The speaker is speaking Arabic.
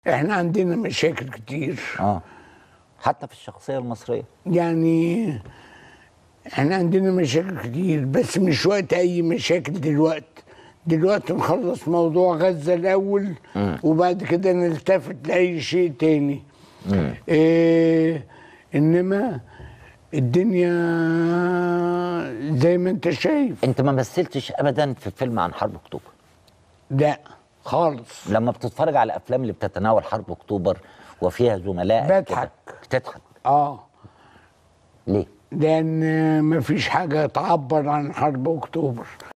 احنا عندنا مشاكل كتير. حتى في الشخصية المصرية يعني احنا عندنا مشاكل كتير، بس مش وقت اي مشاكل دلوقتي نخلص موضوع غزة الاول وبعد كده نلتفت لاي شيء تاني. انما الدنيا زي ما انت شايف. انت ما مثلتش ابدا في فيلم عن حرب اكتوبر؟ لا خالص. لما بتتفرج على الافلام اللي بتتناول حرب اكتوبر وفيها زملاء بضحك. بتضحك؟ ليه؟ لان مفيش حاجة تعبر عن حرب اكتوبر.